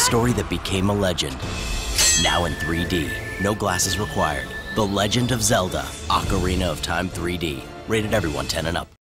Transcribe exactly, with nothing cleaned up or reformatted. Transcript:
story that became a legend. Now in three D, no glasses required. The Legend of Zelda, Ocarina of Time three D. Rated everyone ten and up.